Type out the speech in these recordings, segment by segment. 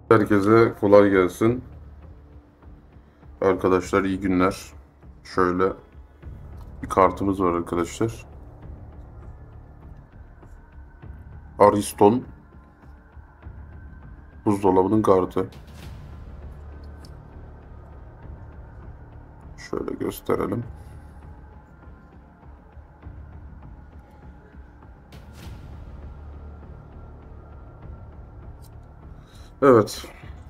Herkese kolay gelsin. Arkadaşlar iyi günler. Şöyle bir kartımız var arkadaşlar. Ariston buzdolabının kartı. Şöyle gösterelim. Evet.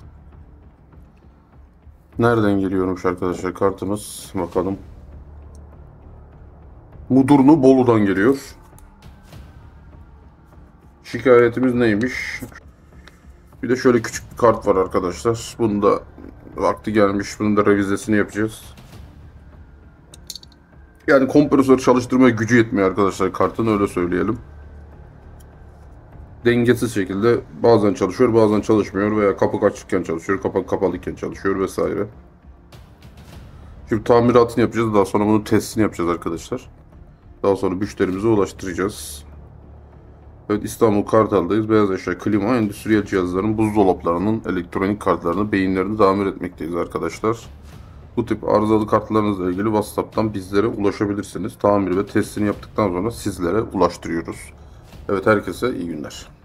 Nereden geliyormuş arkadaşlar kartımız? Bakalım. Mudurnu Bolu'dan geliyor. Şikayetimiz neymiş? Bir de şöyle küçük bir kart var arkadaşlar. Bunun da vakti gelmiş. Bunun da revizesini yapacağız. Yani kompresör çalıştırmaya gücü yetmiyor arkadaşlar kartın, öyle söyleyelim. Dengesiz şekilde bazen çalışıyor, bazen çalışmıyor veya kapak açıkken çalışıyor, kapak kapalıyken çalışıyor vesaire. Şimdi tamiratını yapacağız, daha sonra bunun testini yapacağız arkadaşlar. Daha sonra müşterimize ulaştıracağız. Evet, İstanbul Kartal'dayız. Beyaz eşya, klima, endüstriyel cihazların, buzdolaplarının, elektronik kartlarını, beyinlerini tamir etmekteyiz arkadaşlar. Bu tip arızalı kartlarınızla ilgili WhatsApp'tan bizlere ulaşabilirsiniz. Tamir ve testini yaptıktan sonra sizlere ulaştırıyoruz. Evet, herkese iyi günler.